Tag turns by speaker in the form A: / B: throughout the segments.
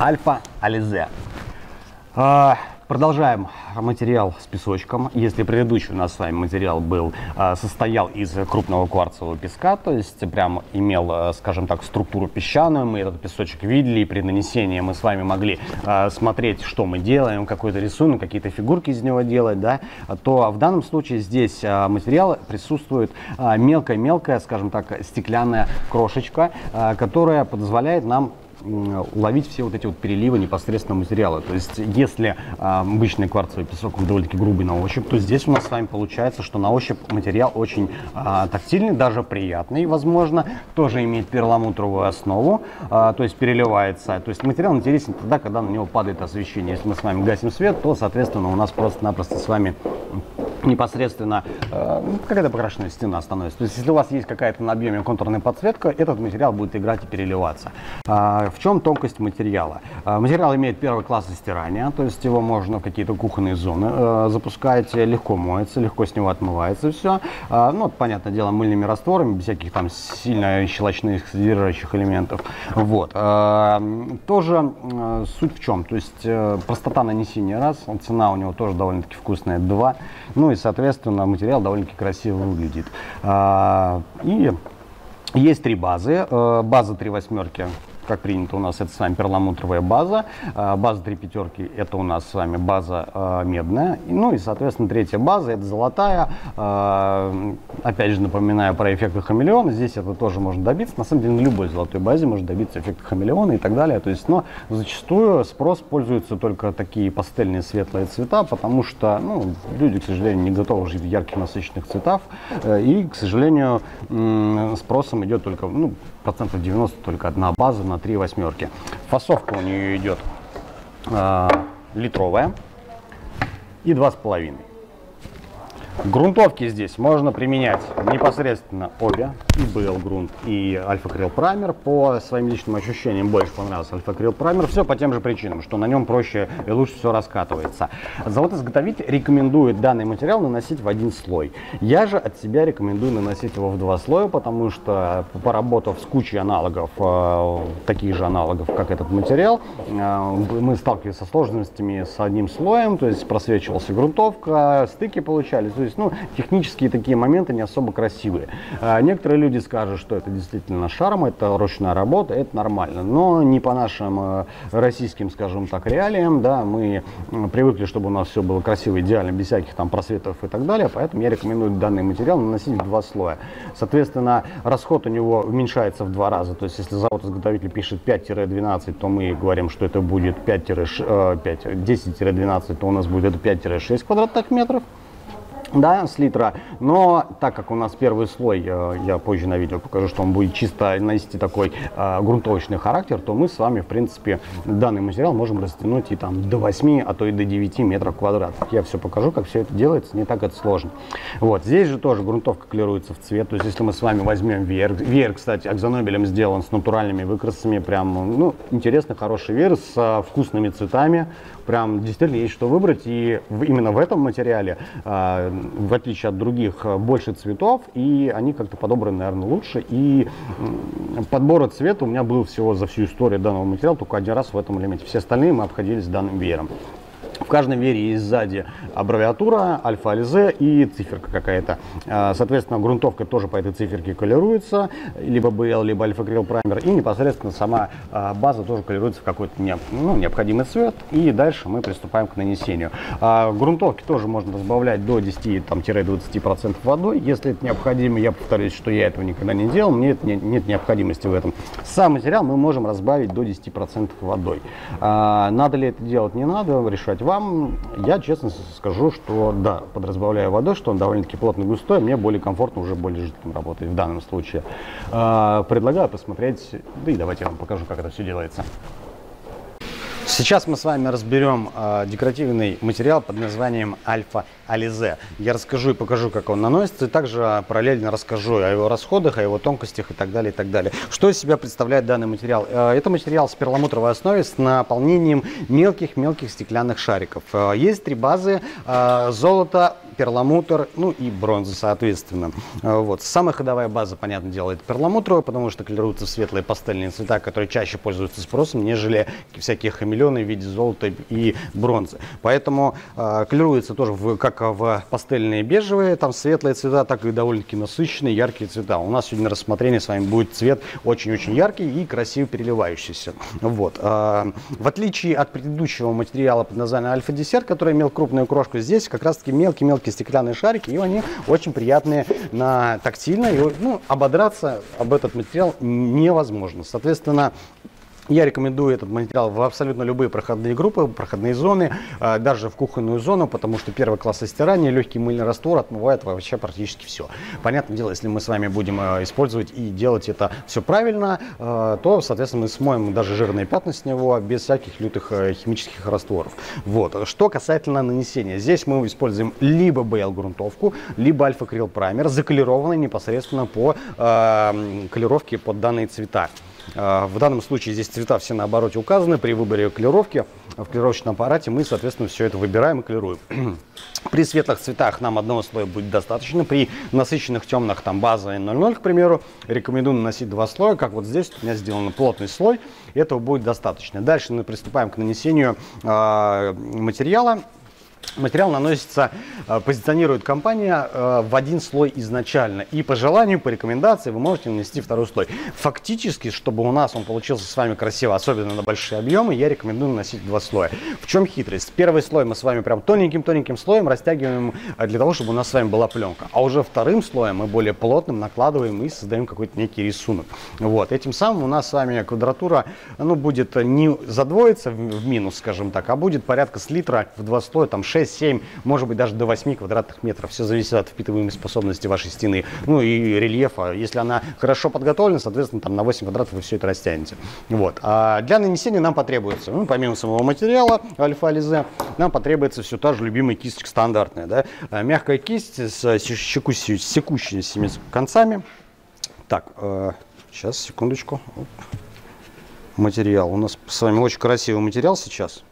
A: Альфа Ализе. Продолжаем материал с песочком. Если предыдущий у нас с вами материал состоял из крупного кварцевого песка, то есть прям имел, скажем так, структуру песчаную, мы этот песочек видели, и при нанесении мы с вами могли смотреть, что мы делаем, какой-то рисунок, какие-то фигурки из него делать, да, то в данном случае здесь материал присутствует мелкая, скажем так, стеклянная крошечка, которая позволяет нам уловить все вот эти вот переливы непосредственно материала. То есть, если обычный кварцевый песок довольно-таки грубый на ощупь, то здесь у нас с вами получается, что на ощупь материал очень тактильный, даже приятный, возможно, тоже имеет перламутровую основу, то есть переливается. То есть материал интересен тогда, когда на него падает освещение. Если мы с вами гасим свет, то, соответственно, у нас просто-напросто с вами непосредственно какая-то покрашенная стена становится. То есть, если у вас есть какая-то на объеме контурная подсветка, этот материал будет играть и переливаться. В чем тонкость материала? Материал имеет первый класс стирания, то есть его можно в какие-то кухонные зоны запускать, легко моется, легко с него отмывается все. Ну, понятное дело, мыльными растворами, без всяких там сильно щелочных содержащих элементов. Вот. Тоже суть в чем? То есть простота нанесения раз, цена у него тоже довольно-таки вкусная 2. Ну и, соответственно, материал довольно-таки красиво выглядит. И есть 3 базы. База 3 восьмерки, как принято у нас, это с вами перламутровая база. База 3 пятерки, это у нас с вами база медная. Ну и, соответственно, третья база, это золотая. Опять же, напоминаю про эффект хамелеона. Здесь это тоже можно добиться. На самом деле, на любой золотой базе можно добиться эффекта хамелеона и так далее. То есть, но зачастую спрос пользуются только такие пастельные светлые цвета, потому что люди, к сожалению, не готовы жить в ярких насыщенных цветах. И, к сожалению, спросом идет только, процентов 90 только одна база на 3 восьмерки. Фасовка у нее идет литровая и 2,5. Грунтовки здесь можно применять непосредственно обе, и BL грунт, и Альфа Акрил Праймер. По своим личным ощущениям больше понравился Альфа Акрил Праймер. Все по тем же причинам, что на нем проще и лучше все раскатывается. Завод-изготовитель рекомендует данный материал наносить в 1 слой. Я же от себя рекомендую наносить его в 2 слоя, потому что, поработав с кучей аналогов, таких же аналогов, как этот материал, мы сталкивались со сложностями с одним слоем, то есть просвечивалась грунтовка, стыки получались. То есть, технические такие моменты не особо красивые. Некоторые люди скажут, что это действительно шарм, это ручная работа, это нормально. Но не по нашим российским, скажем так, реалиям, да, мы привыкли, чтобы у нас все было красиво, идеально, без всяких там просветов и так далее. Поэтому я рекомендую данный материал наносить в 2 слоя. Соответственно, расход у него уменьшается в 2 раза. То есть, если завод-изготовитель пишет 5-12, то мы говорим, что это будет 10-12, то у нас будет это 5-6 квадратных метров. Да, с литра, но так как у нас первый слой, я позже на видео покажу, что он будет чисто носить такой грунтовочный характер, то мы с вами, в принципе, данный материал можем растянуть и там до 8, а то и до 9 метров квадратных. Я все покажу, как все это делается, не так это сложно. Вот, здесь же тоже грунтовка колируется в цвет, то есть если мы с вами возьмем веер, веер, кстати, акзонобелем сделан с натуральными выкрасами, прям, интересный, хороший веер с вкусными цветами, прям действительно есть что выбрать, и именно в этом материале, в отличие от других, больше цветов, и они как-то подобраны, наверное, лучше. И подбор цвета у меня был всего за всю историю данного материала только 1 раз в этом элементе. Все остальные мы обходились данным веером. В каждом веере есть сзади аббревиатура, Альфа Ализе и циферка какая-то. Соответственно, грунтовка тоже по этой циферке колируется, либо BL, либо Альфа Акрил Праймер. И непосредственно сама база тоже колируется в какой-то необходимый цвет. И дальше мы приступаем к нанесению. Грунтовки тоже можно разбавлять до 10-20% водой. Если это необходимо, я повторюсь, что я этого никогда не делал, мне нет необходимости в этом. Сам материал мы можем разбавить до 10% водой. Надо ли это делать, не надо, решать вам. Я честно скажу, что да, подразбавляю водой, что он довольно-таки плотный, густой, мне более комфортно, уже более жидким работает в данном случае. Предлагаю посмотреть, да и давайте я вам покажу, как это все делается. Сейчас мы с вами разберем декоративный материал под названием Альфа Ализе. Я расскажу и покажу, как он наносится, и также параллельно расскажу о его расходах, о его тонкостях и так далее, и так далее. Что из себя представляет данный материал? Это материал с перламутровой основой с наполнением мелких-мелких стеклянных шариков. Есть 3 базы: золото, перламутр, ну и бронза, соответственно. Вот. Самая ходовая база, понятное дело, это перламутровая, потому что колируются в светлые пастельные цвета, которые чаще пользуются спросом, нежели всякие хамелеоны в виде золота и бронзы. Поэтому колируется тоже как в пастельные бежевые, там светлые цвета, так и довольно-таки насыщенные, яркие цвета. У нас сегодня на рассмотрение с вами будет цвет очень-очень яркий и красиво переливающийся. Вот. В отличие от предыдущего материала под названием Альфа-Десерт, который имел крупную крошку, здесь как раз-таки мелкие-мелкие стеклянные шарики, и они очень приятные на тактильно. И, ну, ободраться об этот материал невозможно. Соответственно, я рекомендую этот материал в абсолютно любые проходные группы, проходные зоны, даже в кухонную зону, потому что первый класс стирания, легкий мыльный раствор отмывает вообще практически все. Понятное дело, если мы с вами будем использовать и делать это все правильно, то, соответственно, мы смоем даже жирные пятна с него без всяких лютых химических растворов. Вот. Что касательно нанесения, здесь мы используем либо БЛ-грунтовку, либо альфа-крил праймер, заколированный непосредственно по колировке под данные цвета. В данном случае здесь цвета все на обороте указаны. При выборе колировки в колировочном аппарате мы, соответственно, все это выбираем и колируем. При светлых цветах нам одного слоя будет достаточно. При насыщенных темных, там база 0,0, к примеру, рекомендую наносить 2 слоя. Как вот здесь у меня сделан плотный слой. Этого будет достаточно. Дальше мы приступаем к нанесению материала. Материал наносится, позиционирует компания в один слой изначально. И по желанию, по рекомендации вы можете нанести второй слой. Фактически, чтобы у нас он получился с вами красиво, особенно на большие объемы, я рекомендую наносить 2 слоя. В чем хитрость? Первый слой мы с вами прям тоненьким-тоненьким слоем растягиваем для того, чтобы у нас с вами была пленка. А уже вторым слоем мы более плотным накладываем и создаем какой-то некий рисунок. Вот. Этим самым у нас с вами квадратура, ну, будет не задвоиться в минус, скажем так, а будет порядка с литра в 2 слоя, там 6, 7, может быть даже до 8 квадратных метров. Все зависит от впитываемой способности вашей стены, ну и рельефа. Если она хорошо подготовлена, соответственно, там на 8 квадратов вы все это растянете. Вот. А для нанесения нам потребуется, ну, помимо самого материала Альфа-Ализе, нам потребуется все та же любимая кисточка стандартная. Да? Мягкая кисть с секущимися концами. Так, сейчас, секундочку. Оп. Материал. У нас с вами очень красивый материал сейчас.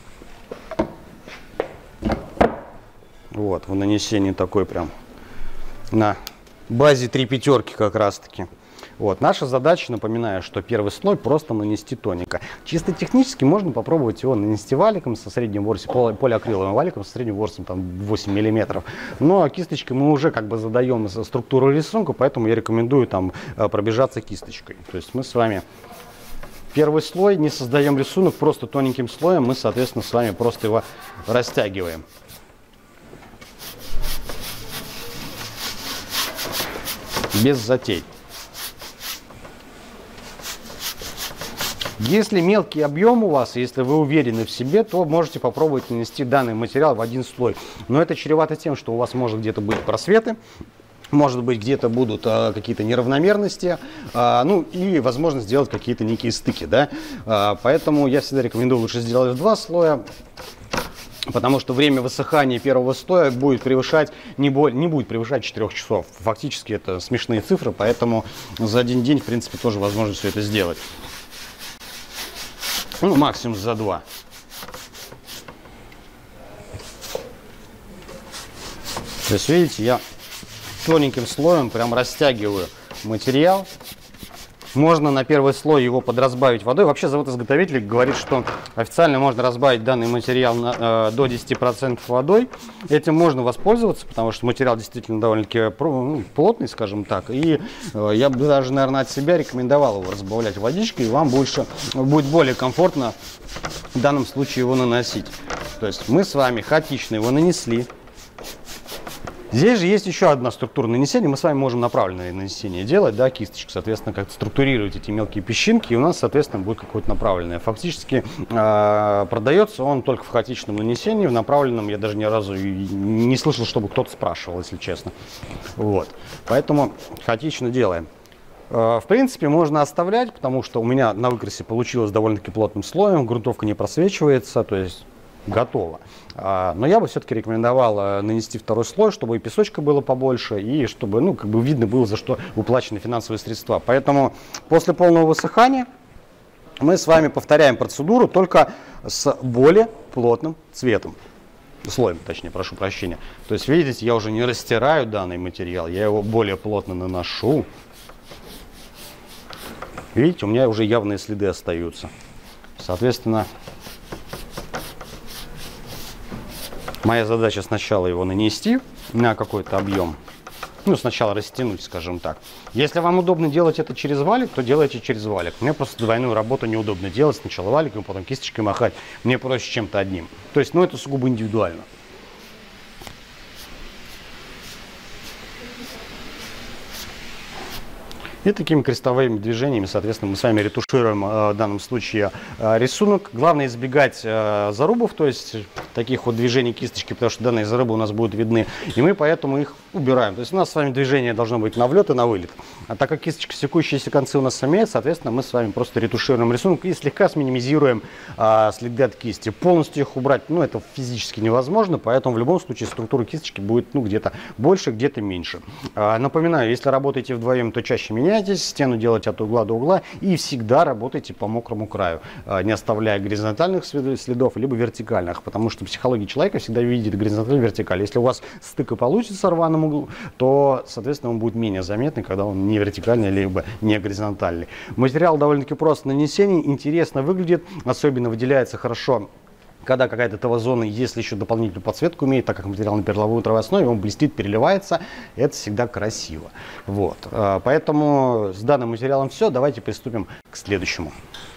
A: Вот, в нанесении такой прям на базе 3 пятерки как раз таки. Вот, наша задача, напоминаю, что первый слой просто нанести тоника. Чисто технически можно попробовать его нанести валиком со средним ворсом, полиакриловым валиком со средним ворсом там 8 мм. Но кисточкой мы уже как бы задаем структуру рисунка, поэтому я рекомендую там пробежаться кисточкой. То есть мы с вами первый слой, не создаем рисунок, просто тоненьким слоем мы, соответственно, с вами просто его растягиваем. Без затей. Если мелкий объем у вас, если вы уверены в себе, то можете попробовать нанести данный материал в один слой. Но это чревато тем, что у вас может где-то быть просветы, может быть где-то будут какие-то неравномерности, ну и возможно сделать какие-то некие стыки. Да? Поэтому я всегда рекомендую лучше сделать в 2 слоя. Потому что время высыхания первого слоя будет превышать, не будет превышать 4 часов. Фактически это смешные цифры, поэтому за один день, в принципе, тоже возможно все это сделать. Ну, максимум за 2. То есть, видите, я тоненьким слоем прям растягиваю материал. Можно на первый слой его подразбавить водой. Вообще завод-изготовитель говорит, что официально можно разбавить данный материал до 10% водой. Этим можно воспользоваться, потому что материал действительно довольно-таки плотный, скажем так. И я бы даже, наверное, от себя рекомендовал его разбавлять водичкой, и вам будет более комфортно в данном случае его наносить. То есть мы с вами хаотично его нанесли. Здесь же есть еще одна структура нанесения. Мы с вами можем направленное нанесение делать, да, кисточку, соответственно, как-то структурировать эти мелкие песчинки, и у нас, соответственно, будет какое-то направленное. Фактически продается он только в хаотичном нанесении, в направленном я даже ни разу не слышал, чтобы кто-то спрашивал, если честно. Вот. Поэтому хаотично делаем. В принципе, можно оставлять, потому что у меня на выкрасе получилось довольно-таки плотным слоем, грунтовка не просвечивается, то есть готово. Но я бы все-таки рекомендовал нанести второй слой, чтобы и песочка было побольше, и чтобы, ну, как бы видно было, за что уплачены финансовые средства. Поэтому после полного высыхания мы с вами повторяем процедуру, только с более плотным цветом. слоем, точнее, прошу прощения. То есть, видите, я уже не растираю данный материал, я его более плотно наношу. Видите, у меня уже явные следы остаются. Соответственно, моя задача сначала его нанести на какой-то объем. Ну, сначала растянуть, скажем так. Если вам удобно делать это через валик, то делайте через валик. Мне просто двойную работу неудобно делать. Сначала валиком, потом кисточкой махать. Мне проще чем-то одним. То есть, ну, это сугубо индивидуально. И такими крестовыми движениями, соответственно, мы с вами ретушируем в данном случае рисунок. Главное избегать зарубов, то есть таких вот движений кисточки, потому что данные зарубы у нас будут видны. И мы поэтому их убираем. То есть у нас с вами движение должно быть на влет и на вылет. А так как кисточка секущиеся концы у нас имеет, соответственно, мы с вами просто ретушируем рисунок и слегка сминимизируем следы от кисти. Полностью их убрать, ну, это физически невозможно, поэтому в любом случае структура кисточки будет, ну, где-то больше, где-то меньше. Напоминаю, если работаете вдвоем, то чаще меняйтесь, стену делайте от угла до угла и всегда работайте по мокрому краю, не оставляя горизонтальных следов, либо вертикальных, потому что психология человека всегда видит горизонталь и вертикаль. Если у вас стык и получится в рваном углу, то, соответственно, он будет менее заметный, когда он не вертикальный, либо не горизонтальный. Материал довольно-таки просто нанесение, интересно выглядит, особенно выделяется хорошо, когда какая-то ТВ-зона, если еще дополнительную подсветку имеет, так как материал на перловой основе, он блестит, переливается, это всегда красиво. Вот. Поэтому с данным материалом все, давайте приступим к следующему.